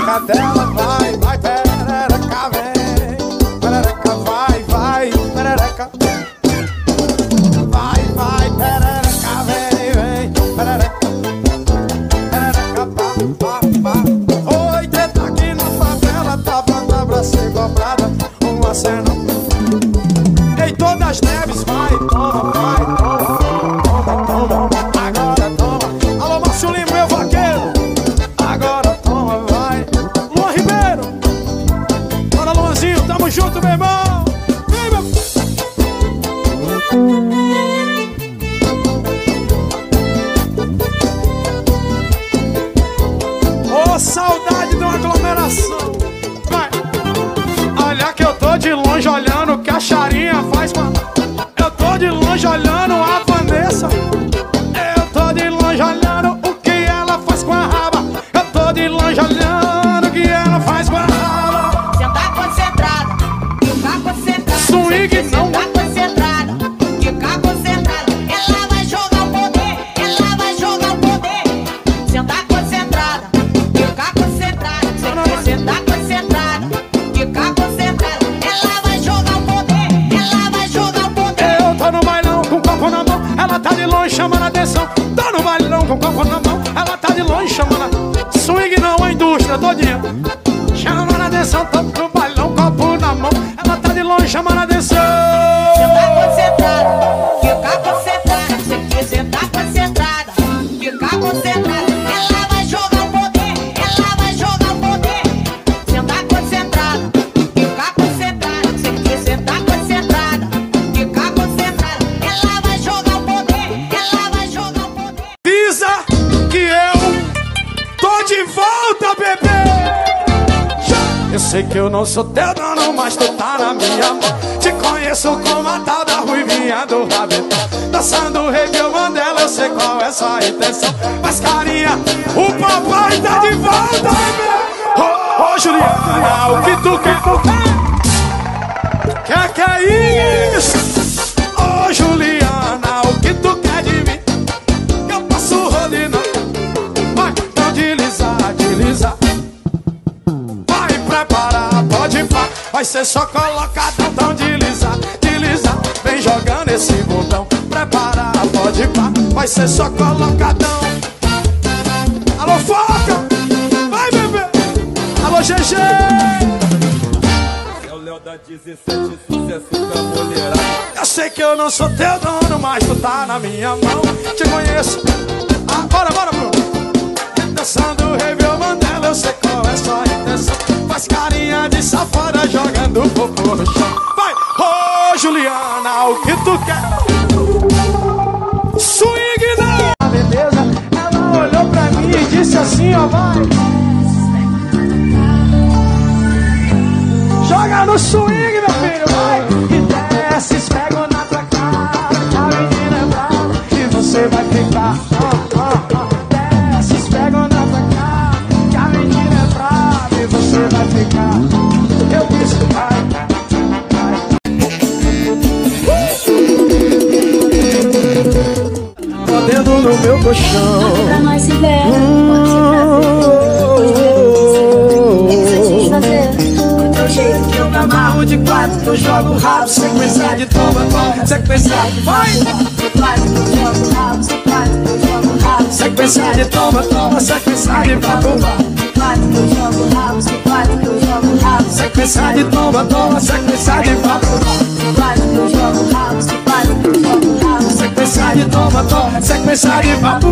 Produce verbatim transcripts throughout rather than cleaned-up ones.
perereca dela. Vai, vai, perereca, vem. Perereca, vai, vai, perereca. Vai, vai, perereca, vem, vem. Perereca, perereca, pá, pá, pá. Oi, tenta aqui na favela, tá pronta pra ser cobrada. Uma cena. Ei, todas as neves, vai, toma, vai, toma, toma, toma. Agora toma. Alô, Márcio Lima, meu vaqueiro. Agora toma, vai. Luan Ribeiro. Bora, Luanzinho, tamo junto, meu irmão. Vem, meu. Ô, oh, saudade de uma aglomeração. Vai. Olha que eu tô de longe olhando o que a Charinha faz, mano. Eu tô de longe olhando a Vanessa. Eu tô de longe olhando o que ela faz com a raba. Eu tô de longe olhando o que ela faz com a raba. Cê tá concentrada, fica concentrada. Swing não. Tá concentrada, fica concentrada. Ela vai jogar o poder, ela vai jogar o poder. Cê tá concentrada, fica concentrada. Cê tá concentrada, fica concentrada. Ela vai jogar o poder, ela vai jogar o poder. Eu tô no bailão com o copo na mão, ela tá de longe chamando a atenção. Tô no bailão com o copo na mão, ela tá de longe chamando a... Swing não, a indústria todinha chamando a atenção. Tô no bailão, copo na mão, ela tá de longe chamando a atenção. Cê tá concentrada, fica concentrada. Cê que cê tá concentrada, fica concentrada. Ela vai jogar o poder, ela vai jogar o poder. Cê tá concentrada, fica concentrada. Cê que cê tá concentrada, fica concentrada. Ela vai jogar o poder, ela vai jogar o poder. Avisa que eu tô de volta, bebê. Eu sei que eu não sou teu dono, mas tu tá na minha mão. Te conheço como a tal da ruivinha do rabetão. Dançando o rei meu Mandela, eu sei qual é sua intenção. Mas carinha, o papai tá de volta, bebê. Ô, ô, Juliana, o que tu quer? Quer que é isso? Ô, Juliana, o que tu quer de mim? Eu passo rodina. Vai, então deslizar, deslizar. Vai preparar, pode pá. Vai ser só colocadão, então deslizar, deslizar. Vem jogando esse botão. Preparar, pode pá. Vai ser só colocadão. Alô, foca! Vai, bebê! Alô, G G! É o Léo da dezessete, sucesso da mulherada. Eu sei que eu não sou teu dono, mas tu tá na minha mão. Te conheço. Ah, bora, bora, Bruno. Dançando o rei meu Mandela, eu sei qual é sua intenção. Faz carinha de safada jogando popô no chão. Vai, ô, oh, Juliana, o que tu quer? Swing não! Beleza, ela olhou pra mim e disse assim, ó, vai. Joga no swing, meu filho, vai. E desce, esfrega na tua cara, que a menina é brava e você vai ficar. Oh, oh, oh. Desce, esfrega na tua cara, que a menina é brava e você vai ficar. Eu disse, vai, vai. Podendo no meu colchão. Pra nós se ver, pode ser prazer. Do teu jeito que eu me amarro de quatro, que eu jogo o rabo, sequência de toma, toma, sequência de vai. Quatro que eu jogo o rabo, quatro que eu jogo o rabo, Sequência de toma, toma, sequência de papo. quatro que eu jogo o rabo, quatro que eu jogo o rabo, Sequência de toma, toma, sequência de papo. quatro que eu jogo o rabo, quatro que eu jogo o rabo, Sequência de toma, toma, sequência de papo.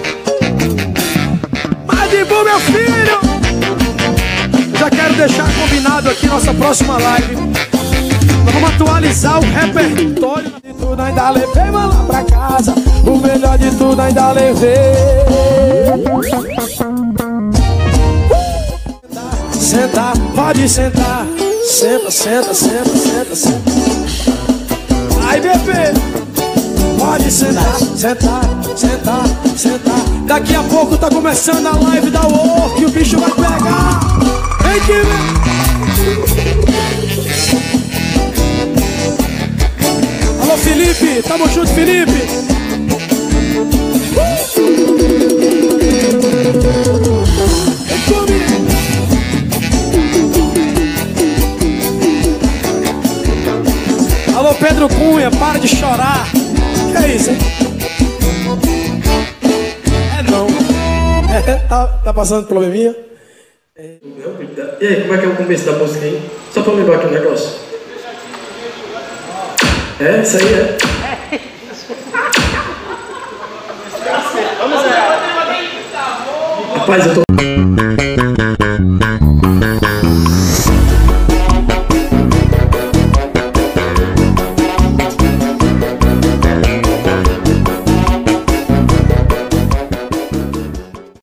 Madibu, meu filho! Já quero deixar combinado aqui nossa próxima live. Nós vamos atualizar o repertório. De tudo ainda levei lá pra casa. O melhor de tudo ainda levei. Senta, pode sentar. Senta, senta, senta, senta, senta. Ai, bebê! Pode sentar, sentar, sentar, sentar. Daqui a pouco tá começando a live da Work e o bicho vai pegar. Vem que vem. Alô, Felipe, tamo junto, Felipe. Vem comigo. Pedro Cunha, para de chorar. Que é isso, hein? É não. É, tá, tá passando probleminha? É. E aí, como é que é o começo da música, hein? Só pra lembrar aqui um negócio. É, isso aí é. Rapaz, eu tô...